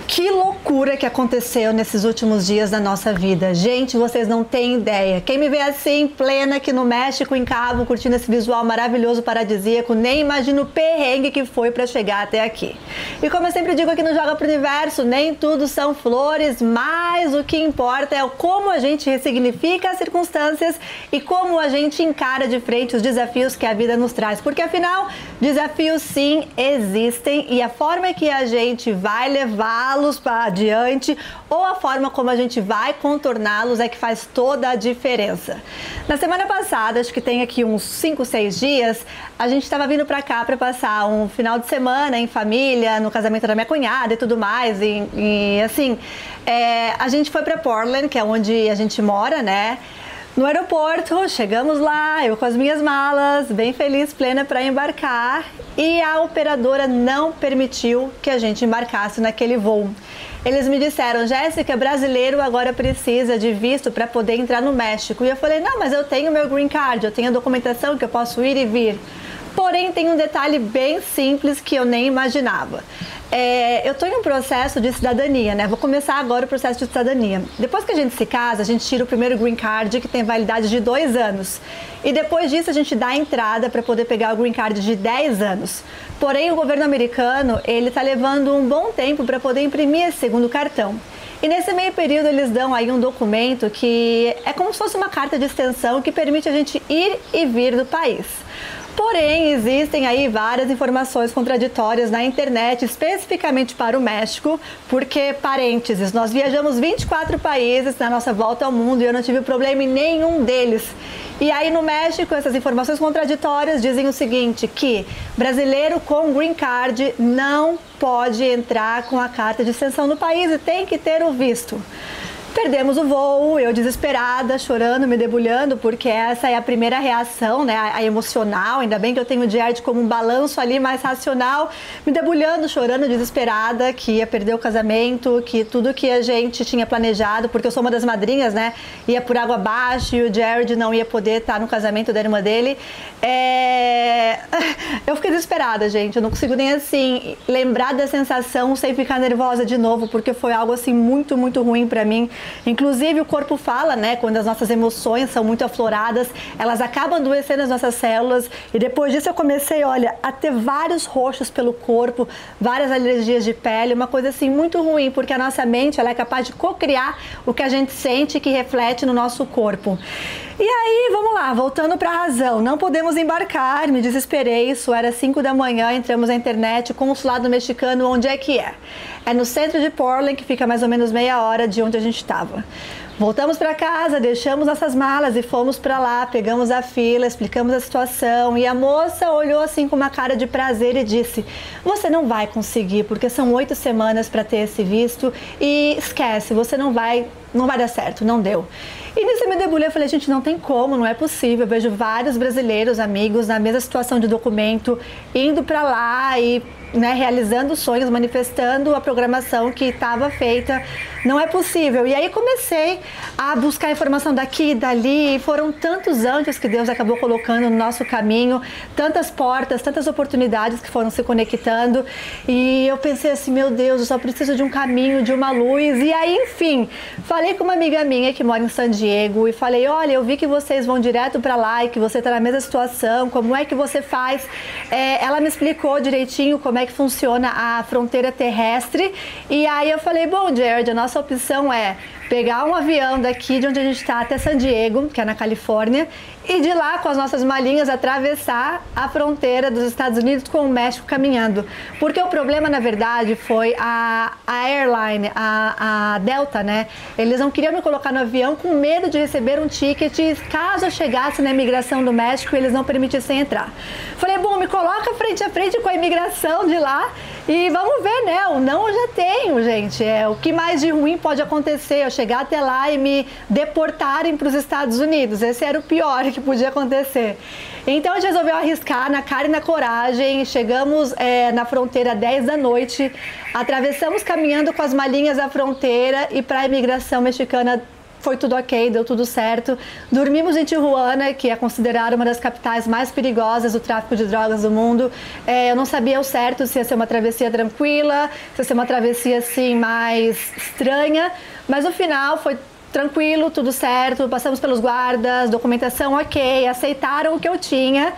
Que loucura que aconteceu nesses últimos dias da nossa vida. Gente, vocês não têm ideia. Quem me vê assim, plena aqui no México, em Cabo, curtindo esse visual maravilhoso, paradisíaco, nem imagina o perrengue que foi para chegar até aqui. E como eu sempre digo aqui no Joga Pro Universo, nem tudo são flores, mas o que importa é como a gente ressignifica as circunstâncias e como a gente encara de frente os desafios que a vida nos traz. Porque afinal, desafios sim existem e a forma que a gente vai levá-los para adiante ou a forma como a gente vai contorná-los é que faz toda a diferença. Na semana passada, acho que tem aqui uns 5, 6 dias, a gente estava vindo para cá para passar um final de semana em família, no casamento da minha cunhada e tudo mais, e assim, a gente foi para Portland, que é onde a gente mora, né? No aeroporto, chegamos lá, eu com as minhas malas, bem feliz, plena para embarcar, e a operadora não permitiu que a gente embarcasse naquele voo. Eles me disseram, Jéssica, brasileiro agora precisa de visto para poder entrar no México. E eu falei, não, mas eu tenho meu green card, eu tenho a documentação que eu posso ir e vir. Porém, tem um detalhe bem simples que eu nem imaginava. Eu estou em um processo de cidadania, né? Vou começar agora o processo de cidadania. Depois que a gente se casa, a gente tira o primeiro green card, que tem validade de 2 anos. E depois disso, a gente dá a entrada para poder pegar o green card de 10 anos. Porém, o governo americano, ele está levando um bom tempo para poder imprimir esse segundo cartão. E nesse meio período, eles dão aí um documento que é como se fosse uma carta de extensão que permite a gente ir e vir do país. Porém, existem aí várias informações contraditórias na internet, especificamente para o México, porque, parênteses, nós viajamos 24 países na nossa volta ao mundo e eu não tive problema em nenhum deles. E aí no México, essas informações contraditórias dizem o seguinte, que brasileiro com green card não pode entrar com a carta de extensão no país e tem que ter o visto. Perdemos o voo, eu desesperada, chorando, me debulhando, porque essa é a primeira reação, né, a emocional, ainda bem que eu tenho o Jared como um balanço ali mais racional, me debulhando, chorando, desesperada, que ia perder o casamento, que tudo que a gente tinha planejado, porque eu sou uma das madrinhas, né, ia por água abaixo e o Jared não ia poder estar no casamento da irmã dele. Eu fiquei desesperada, gente, eu não consigo nem assim lembrar da sensação sem ficar nervosa de novo, porque foi algo assim muito, muito ruim pra mim. Inclusive o corpo fala, né, quando as nossas emoções são muito afloradas, elas acabam adoecendo as nossas células e depois disso eu comecei, olha, a ter vários roxos pelo corpo, várias alergias de pele, uma coisa assim muito ruim, porque a nossa mente ela é capaz de cocriar o que a gente sente que reflete no nosso corpo. E aí, vamos lá, voltando para a razão, não podemos embarcar, me desesperei, isso era 5 da manhã, entramos na internet, consulado mexicano, onde é que é? É no centro de Portland, que fica mais ou menos meia hora de onde a gente estava. Voltamos para casa, deixamos nossas malas e fomos para lá, pegamos a fila, explicamos a situação e a moça olhou assim com uma cara de prazer e disse, você não vai conseguir, porque são 8 semanas para ter esse visto e esquece, você não vai dar certo, não deu. E nisso eu me debulhei, eu falei, gente, não tem como, não é possível. Eu vejo vários brasileiros, amigos, na mesma situação de documento, indo para lá e realizando sonhos, manifestando a programação que estava feita. Não é possível. E aí comecei a buscar informação daqui e dali. E foram tantos anjos que Deus acabou colocando no nosso caminho, tantas portas, tantas oportunidades que foram se conectando. E eu pensei assim, meu Deus, eu só preciso de um caminho, de uma luz. E aí, enfim, falei com uma amiga minha que mora em San Diego e falei, olha, eu vi que vocês vão direto para lá e que você está na mesma situação, como é que você faz? Ela me explicou direitinho como é que funciona a fronteira terrestre e aí eu falei, bom, Jared, a nossa opção é pegar um avião daqui de onde a gente está até San Diego, que é na Califórnia, e de lá com as nossas malinhas atravessar a fronteira dos Estados Unidos com o México caminhando. Porque o problema, na verdade, foi a airline, a Delta, né? Eles não queriam me colocar no avião com medo de receber um ticket caso eu chegasse na imigração do México e eles não permitissem entrar. Falei, bom, me coloca frente a frente com a imigração de lá e vamos ver, né? O não eu já tenho, gente. O que mais de ruim pode acontecer? Eu chegar até lá e me deportarem para os Estados Unidos. Esse era o pior que podia acontecer. Então a gente resolveu arriscar na cara e na coragem. Chegamos na fronteira às 10 da noite, atravessamos caminhando com as malinhas a fronteira e para a imigração mexicana foi tudo ok, deu tudo certo. Dormimos em Tijuana, que é considerada uma das capitais mais perigosas do tráfico de drogas do mundo. Eu não sabia ao certo se ia ser uma travessia tranquila, se ia ser uma travessia assim mais estranha, mas no final foi tranquilo, tudo certo, passamos pelos guardas, documentação ok, aceitaram o que eu tinha.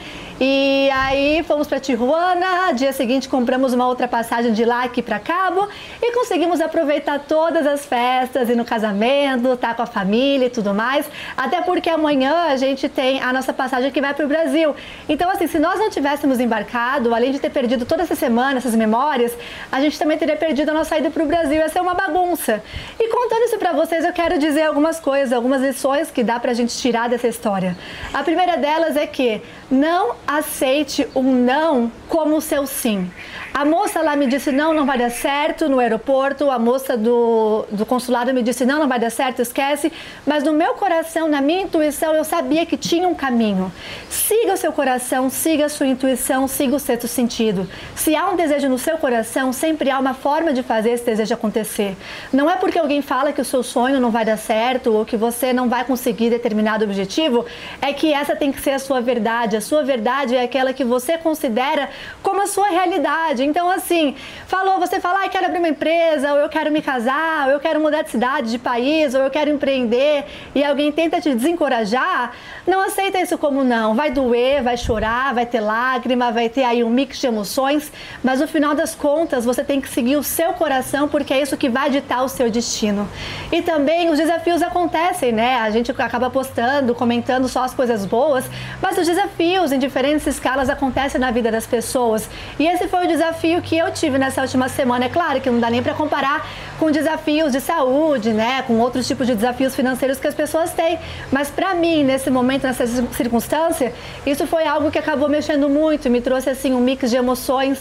E aí fomos para Tijuana, dia seguinte compramos uma outra passagem de lá aqui para Cabo e conseguimos aproveitar todas as festas, ir no casamento, tá com a família e tudo mais, até porque amanhã a gente tem a nossa passagem que vai para o Brasil. Então assim, se nós não tivéssemos embarcado, além de ter perdido toda essa semana, essas memórias, a gente também teria perdido a nossa ida para o Brasil, ia ser uma bagunça. E contando isso para vocês, eu quero dizer algumas coisas, algumas lições que dá pra gente tirar dessa história. A primeira delas é que não aceite um não como o seu sim. A moça lá me disse não, não vai dar certo no aeroporto, a moça do consulado me disse não, não vai dar certo, esquece, mas no meu coração, na minha intuição, eu sabia que tinha um caminho. Siga o seu coração, siga a sua intuição, siga o sexto sentido. Se há um desejo no seu coração, sempre há uma forma de fazer esse desejo acontecer. Não é porque alguém fala que o seu sonho não vai dar certo ou que você não vai conseguir determinado objetivo, é que essa tem que ser a sua verdade. A sua verdade é aquela que você considera como a sua realidade. Então, assim, você fala, eu quero abrir uma empresa, ou eu quero me casar, ou eu quero mudar de cidade, de país, ou eu quero empreender, e alguém tenta te desencorajar, não aceita isso como não. Vai doer, vai chorar, vai ter lágrima, vai ter aí um mix de emoções, mas no final das contas, você tem que seguir o seu coração, porque é isso que vai ditar o seu destino. E também os desafios acontecem, né? A gente acaba postando, comentando só as coisas boas, mas os desafios em diferentes escalas acontecem na vida das pessoas. E esse foi o desafio que eu tive nessa última semana. É claro que não dá nem para comparar com desafios de saúde, né? Com outros tipos de desafios financeiros que as pessoas têm. Mas para mim, nesse momento, nessa circunstância, isso foi algo que acabou mexendo muito, me trouxe assim um mix de emoções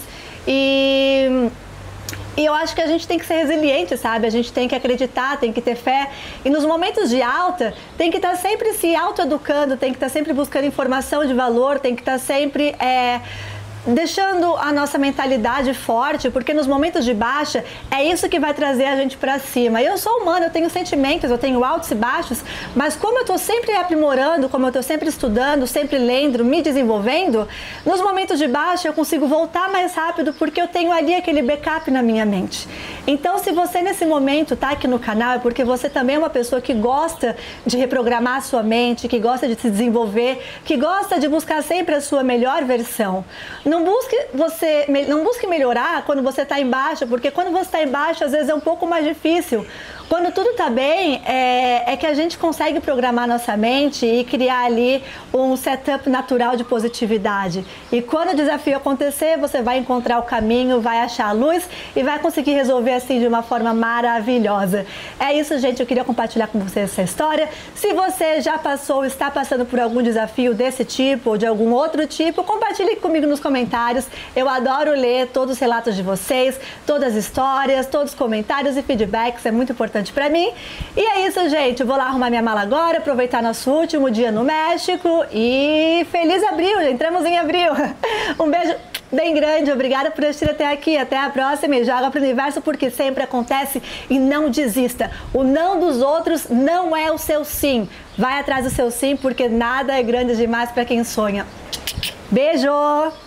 e eu acho que a gente tem que ser resiliente, sabe? A gente tem que acreditar, tem que ter fé. E nos momentos de alta, tem que estar sempre se autoeducando, tem que estar sempre buscando informação de valor, tem que estar sempre deixando a nossa mentalidade forte, porque nos momentos de baixa é isso que vai trazer a gente pra cima. Eu sou humana, eu tenho sentimentos, eu tenho altos e baixos, mas como eu tô sempre aprimorando, como eu tô sempre estudando, sempre lendo, me desenvolvendo, nos momentos de baixa eu consigo voltar mais rápido porque eu tenho ali aquele backup na minha mente. Então, se você nesse momento tá aqui no canal, é porque você também é uma pessoa que gosta de reprogramar a sua mente, que gosta de se desenvolver, que gosta de buscar sempre a sua melhor versão. Não busque melhorar quando você está embaixo, porque quando você está embaixo, às vezes é um pouco mais difícil. Quando tudo está bem, é que a gente consegue programar nossa mente e criar ali um setup natural de positividade. E quando o desafio acontecer, você vai encontrar o caminho, vai achar a luz e vai conseguir resolver assim de uma forma maravilhosa. É isso, gente, eu queria compartilhar com vocês essa história. Se você já passou ou está passando por algum desafio desse tipo ou de algum outro tipo, compartilhe comigo nos comentários. Eu adoro ler todos os relatos de vocês, todas as histórias, todos os comentários e feedbacks, é muito importante para mim. E é isso, gente. Eu vou lá arrumar minha mala agora, aproveitar nosso último dia no México e feliz abril, entramos em abril. Um beijo bem grande, obrigada por assistir até aqui. Até a próxima e joga pro universo porque sempre acontece e não desista. O não dos outros não é o seu sim. Vai atrás do seu sim porque nada é grande demais para quem sonha. Beijo!